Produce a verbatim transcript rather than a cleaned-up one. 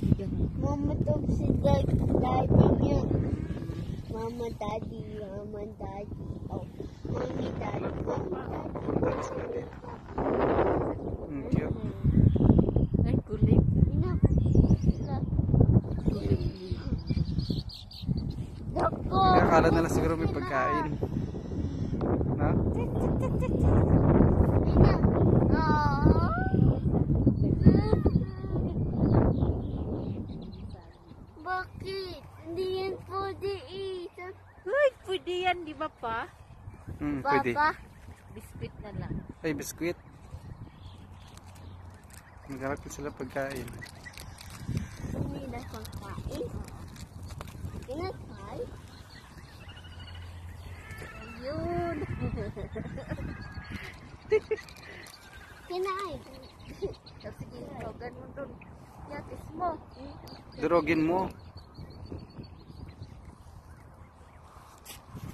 Mama to si daddy niya. Mama, daddy, mama, daddy. Oh, mommy, daddy, mommy, daddy. Thank you. Ay, kulit. Dako. Akala nila siguro may pagkain. Na? Bakit? Hindi yan pwede isa. Uy, pwede yan, di ba pa? Hmm, pwede. Papa, Biskuit na lang. Ay, biskuit. Magharap din sila pagkain. hindi na pagkain. Kinakay? Ayun. Kinain. Sige, tawagan mo doon. Yatis mo. Durogin mo.